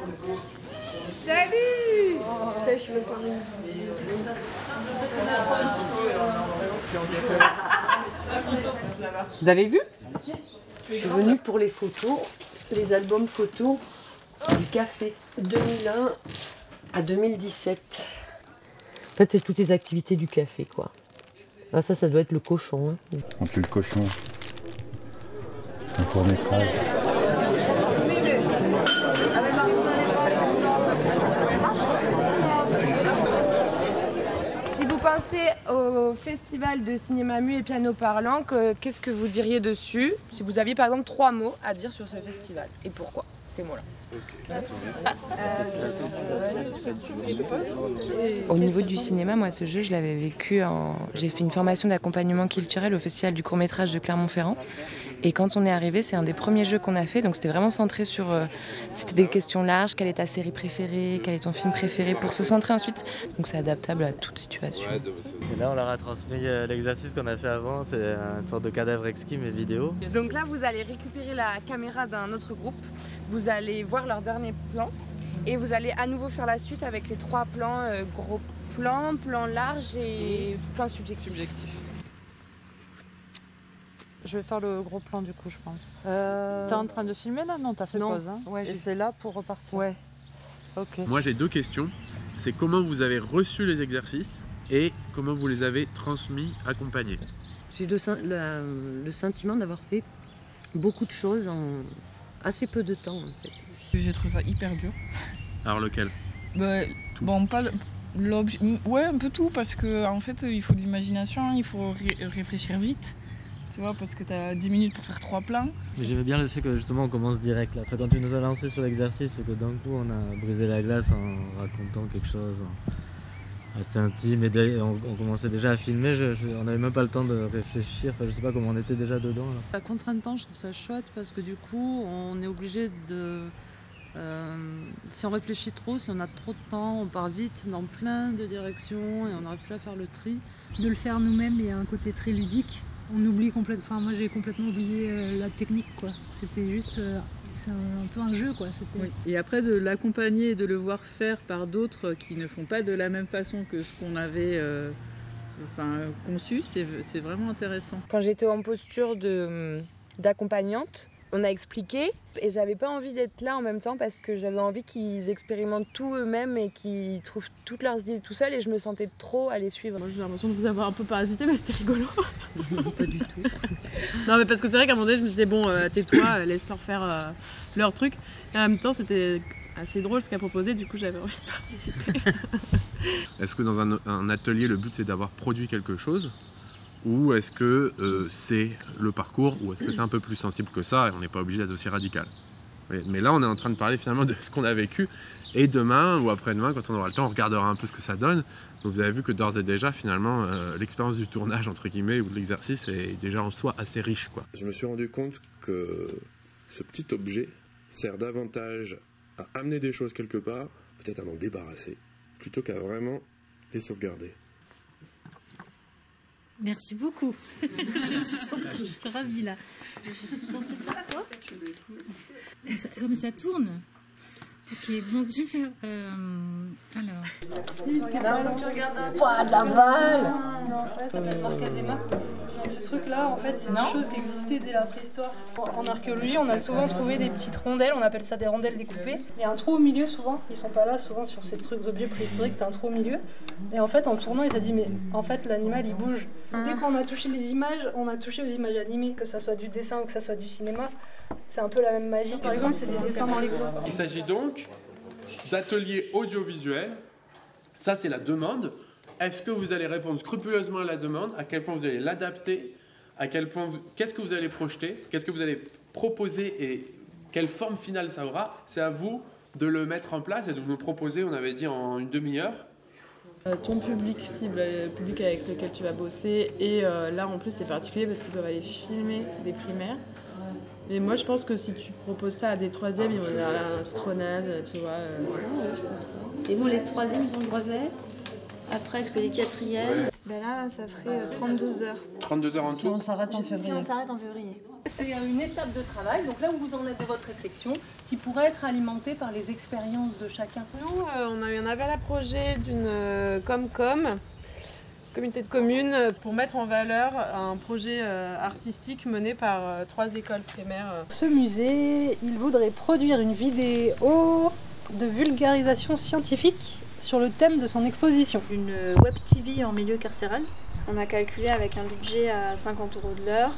Salut. Vous avez vu? Je suis venue pour les photos, les albums photos du café 2001 à 2017. En fait, c'est toutes les activités du café, quoi. Ah, ça doit être le cochon. Hein. On tue le cochon. Un court-métrage. Si vous pensez au festival de cinéma muet et piano parlant, qu'est-ce que vous diriez dessus? Si vous aviez par exemple 3 mots à dire sur ce festival, et pourquoi ces mots-là? Au niveau du cinéma, moi ce jeu je l'avais vécu j'ai fait une formation d'accompagnement culturel au festival du court-métrage de Clermont-Ferrand. Et quand on est arrivé, c'est un des premiers jeux qu'on a fait, donc c'était vraiment centré sur... c'était des questions larges, quelle est ta série préférée, quel est ton film préféré, pour se centrer ensuite. Donc c'est adaptable à toute situation. Et là on leur a transmis l'exercice qu'on a fait avant, c'est une sorte de cadavre exquis mais vidéo. Donc là vous allez récupérer la caméra d'un autre groupe, vous allez voir leur dernier plan, et vous allez à nouveau faire la suite avec les 3 plans, gros plan, plan large et plan subjectif. Je vais faire le gros plan du coup, je pense. T'es en train de filmer là? Non, t'as fait pause. Hein. Ouais, et c'est là pour repartir. Ouais. Ok. Moi j'ai 2 questions. C'est comment vous avez reçu les exercices et comment vous les avez transmis, accompagnés. J'ai le sentiment d'avoir fait beaucoup de choses en assez peu de temps, en fait. J'ai trouvé ça hyper dur. Alors lequel? Bon, pas l'objet. Ouais, un peu tout, parce que en fait, il faut de l'imagination, il faut réfléchir vite. Tu vois, parce que tu as 10 minutes pour faire 3 plans. Mais j'aimais bien le fait que justement on commence direct là. Enfin, quand tu nous as lancé sur l'exercice, c'est que d'un coup on a brisé la glace en racontant quelque chose assez intime et on commençait déjà à filmer. On n'avait même pas le temps de réfléchir. Enfin, je sais pas comment on était déjà dedans. Là. La contrainte de temps, je trouve ça chouette parce que du coup on est obligé de... si on réfléchit trop, si on a trop de temps, on part vite dans plein de directions et on n'arrive plus à faire le tri. De le faire nous-mêmes, il y a un côté très ludique. On oublie complètement, enfin moi j'ai complètement oublié la technique quoi. C'était juste, c'est un peu un jeu quoi. Oui. Et après de l'accompagner et de le voir faire par d'autres qui ne font pas de la même façon que ce qu'on avait conçu, c'est vraiment intéressant. Quand j'étais en posture d'accompagnante, on a expliqué et j'avais pas envie d'être là en même temps parce que j'avais envie qu'ils expérimentent tout eux-mêmes et qu'ils trouvent toutes leurs idées tout seuls et je me sentais trop à les suivre. Moi j'ai l'impression de vous avoir un peu parasité mais c'était rigolo. Pas du tout. Non mais parce que c'est vrai qu'à un moment donné je me disais bon tais-toi, laisse-leur faire leur truc. Et en même temps c'était assez drôle ce qu'a proposé, du coup j'avais envie de participer. Est-ce que dans un atelier le but c'est d'avoir produit quelque chose? Ou est-ce que c'est le parcours, ou est-ce que c'est un peu plus sensible que ça et on n'est pas obligé d'être aussi radical? Mais là, on est en train de parler finalement de ce qu'on a vécu. Et demain ou après-demain, quand on aura le temps, on regardera un peu ce que ça donne. Donc vous avez vu que d'ores et déjà, finalement, l'expérience du tournage, entre guillemets, ou de l'exercice est déjà en soi assez riche, quoi. Je me suis rendu compte que ce petit objet sert davantage à amener des choses quelque part, peut-être à m'en débarrasser, plutôt qu'à vraiment les sauvegarder. Merci beaucoup. Je suis ravie là. Je suis censée faire quoi? Non mais ça tourne. Ok, donc je vais faire... alors... Pas de la balle. Ça s'appelle Marcasema. Ce truc-là, en fait, c'est une chose qui existait dès la préhistoire. En archéologie, on a souvent trouvé des petites rondelles, on appelle ça des rondelles découpées. Il y a un trou au milieu souvent, ils sont pas là souvent sur ces trucs objets préhistoriques, t'as un trou au milieu. Et en fait, en tournant, il s'est dit, mais en fait, l'animal il bouge. Dès qu'on a touché les images, on a touché aux images animées, que ça soit du dessin ou que ça soit du cinéma. C'est un peu la même magie. Par exemple, c'est des dessins dans les groupes. Il s'agit donc d'ateliers audiovisuels. Ça, c'est la demande. Est-ce que vous allez répondre scrupuleusement à la demande? À quel point vous allez l'adapter? À quel point qu'est-ce que vous allez projeter? Qu'est-ce que vous allez proposer et quelle forme finale ça aura? C'est à vous de le mettre en place et de nous proposer, on avait dit en une demi-heure. Ton public cible, le public avec lequel tu vas bosser, et là en plus c'est particulier parce qu'ils peuvent aller filmer des primaires. Et moi je pense que si tu proposes ça à des troisièmes, ils vont dire là, c'est trop naze, tu vois. Et bon, les troisièmes ils ont le brevet. Après, est-ce que les quatrièmes... Ben là, ça ferait 32 heures. 32 heures en tout? Si on s'arrête en février. Si on s'arrête en février. C'est une étape de travail, donc là où vous en êtes de votre réflexion, qui pourrait être alimentée par les expériences de chacun. Nous, on a eu un appel à projet d'une communauté de communes, pour mettre en valeur un projet artistique mené par 3 écoles primaires. Ce musée, il voudrait produire une vidéo de vulgarisation scientifique sur le thème de son exposition. Une web TV en milieu carcéral. On a calculé avec un budget à 50 € de l'heure,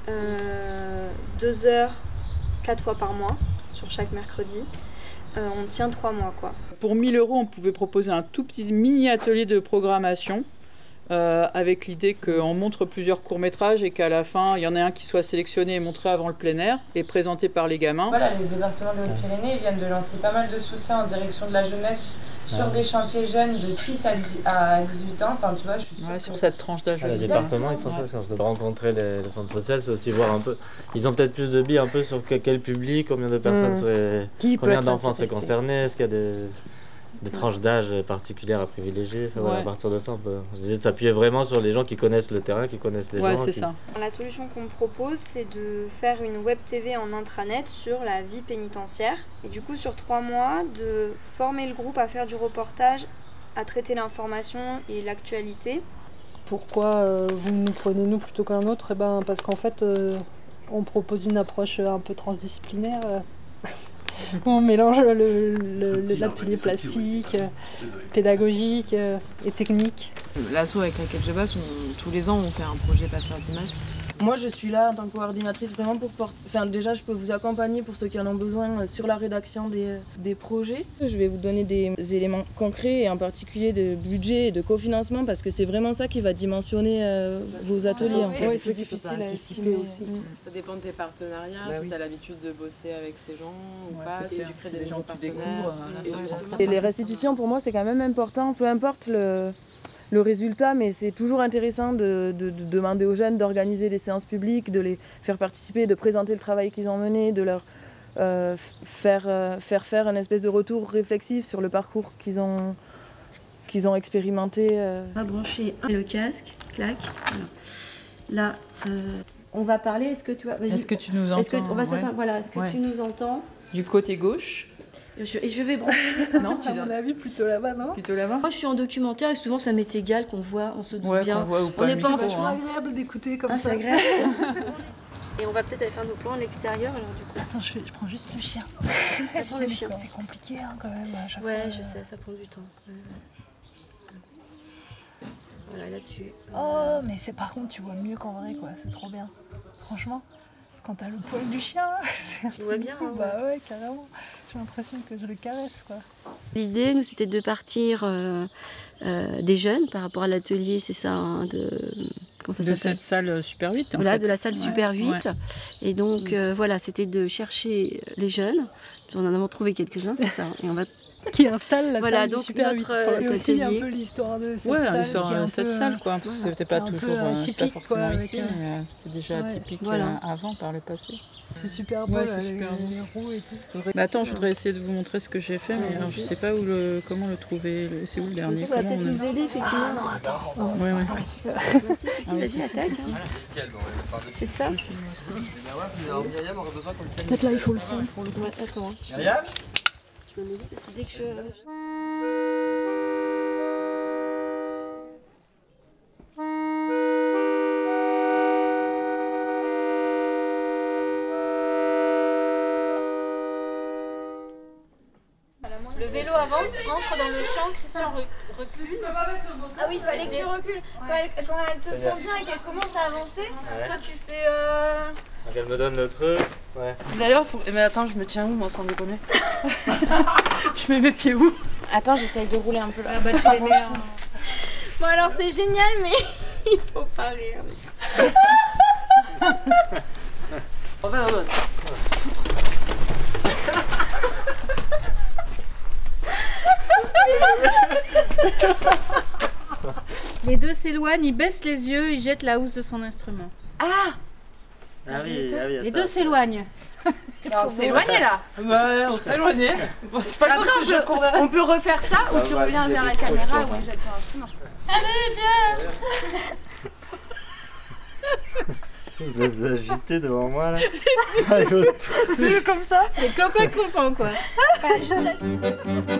2 heures 4 fois par mois sur chaque mercredi. On tient 3 mois quoi. Pour 1 000 €, on pouvait proposer un tout petit mini atelier de programmation avec l'idée qu'on montre plusieurs courts-métrages et qu'à la fin, il y en ait un qui soit sélectionné et montré avant le plein air et présenté par les gamins. Voilà, les départements des Hautes-Pyrénées viennent de lancer pas mal de soutien en direction de la jeunesse sur des chantiers jeunes de 6 à 18 ans. Enfin, tu vois, je suis sûre sur cette tranche d'âge. Les départements, ils font ça, parce que rencontrer les centres sociaux, c'est aussi voir un peu. Ils ont peut-être plus de billes un peu sur quel public, combien de personnes seraient. Combien d'enfants seraient concernés, est-ce qu'il y a des tranches d'âge particulières à privilégier. Enfin, voilà, à partir de ça, on peut s'appuyer vraiment sur les gens qui connaissent le terrain, qui connaissent les gens. C'est ça. La solution qu'on propose, c'est de faire une web TV en intranet sur la vie pénitentiaire. Et du coup, sur 3 mois, de former le groupe à faire du reportage, à traiter l'information et l'actualité. Pourquoi vous nous prenez nous plutôt qu'un autre? Parce qu'en fait, on propose une approche un peu transdisciplinaire. On mélange l'atelier plastique, pédagogique et technique. L'asso avec laquelle je bosse, tous les ans on fait un projet passeur d'images. Moi je suis là en tant que coordinatrice vraiment pour déjà je peux vous accompagner pour ceux qui en ont besoin sur la rédaction des projets. Je vais vous donner des éléments concrets et en particulier de budget et de cofinancement parce que c'est vraiment ça qui va dimensionner vos ateliers. Oui, c'est difficile à estimer aussi. Ça dépend de tes partenariats, si tu as l'habitude de bosser avec ces gens ou pas, si tu crées des gens partenaires. Et les restitutions pour moi c'est quand même important, peu importe le résultat, mais c'est toujours intéressant de demander aux jeunes d'organiser des séances publiques, de les faire participer, de présenter le travail qu'ils ont mené, de leur faire faire un espèce de retour réflexif sur le parcours qu'ils ont expérimenté. On va brancher le casque, clac. Là, on va parler. Est-ce que tu vois, Est-ce que tu nous entends? On va se mettre, voilà. Est-ce que tu nous entends? Du côté gauche. Je vais brancher. Non, à mon avis, plutôt là-bas, non? Plutôt là-bas. Moi, je suis en documentaire et souvent, ça m'est égal qu'on voit, on se doute bien. Qu'on voit ou pas. On n'est pas en vachement agréable d'écouter comme ça. C'est agréable. Et on va peut-être aller faire nos plans à l'extérieur, alors du coup. Attends, je prends juste le chien. Ça prend le chien. C'est compliqué hein, quand même. Ouais, je sais, ça prend du temps. Voilà, là-dessus. Oh, mais par contre, tu vois mieux qu'en vrai, quoi. C'est trop bien. Franchement, quand t'as le poil du chien, tu vois bien. Hein, bah ouais, carrément. J'ai l'impression que je le caresse, quoi. L'idée, nous, c'était de partir des jeunes par rapport à l'atelier, c'est ça, hein, comment ça s'appelle ? De cette salle Super 8. Voilà, de la salle Super 8. Ouais. Et donc, voilà, c'était de chercher les jeunes. On en a trouvé quelques-uns, c'est ça. Et on va qui installe la voilà, salle donc Super notre 8. Et aussi un peu l'histoire de cette salle. l'histoire de cette salle, quoi. Parce que c'était pas toujours typique, pas forcément quoi, ici, mais c'était déjà typique avant, par le passé. C'est super beau, là, les roues et tout. Bah attends, je voudrais essayer de vous montrer ce que j'ai fait, mais alors, je sais pas comment le trouver. C'est où le dernier? Ça va peut-être nous aider, effectivement. Non, attends. Ouais. Si, vas-y, attaque. C'est ça. Peut-être là, il faut le son pour le coup. Attends. Je me mets parce que dès que je... Le vélo avance, entre dans le champ, Christian recule. Ah oui, il fallait que tu recules. Quand elle te prend bien et qu'elle commence à avancer, toi tu fais... Donc elle me donne le truc. Ouais. D'ailleurs, mais attends, je me tiens où moi sans déconner? Je mets mes pieds où? Attends, j'essaye de rouler un peu là. Bon alors c'est génial, mais il faut pas rire. Les deux s'éloignent, ils baissent les yeux, ils jettent la housse de son instrument. Les deux s'éloignent. On s'est éloigné là. Ouais, on s'est éloigné. C'est pas grave, on peut refaire ça ou tu reviens vers la caméra ou on jette son instrument. Allez, viens. Vous êtes agité devant moi là. C'est comme ça. C'est copain copain quoi. Pas juste agité.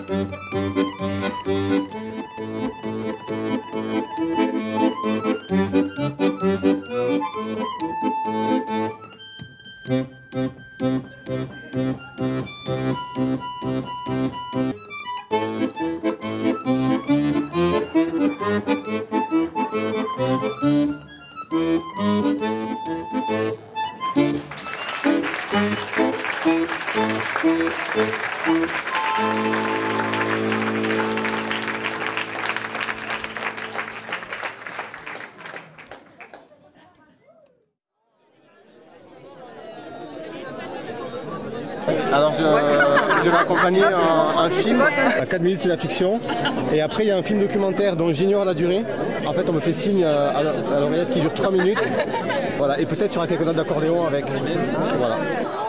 Alors je vais accompagner un film. À 4 minutes c'est la fiction. Et après il y a un film documentaire dont j'ignore la durée. En fait on me fait signe à l'oreillette qui dure 3 minutes. Voilà. Et peut-être il y aura quelques notes d'accordéon avec. Voilà.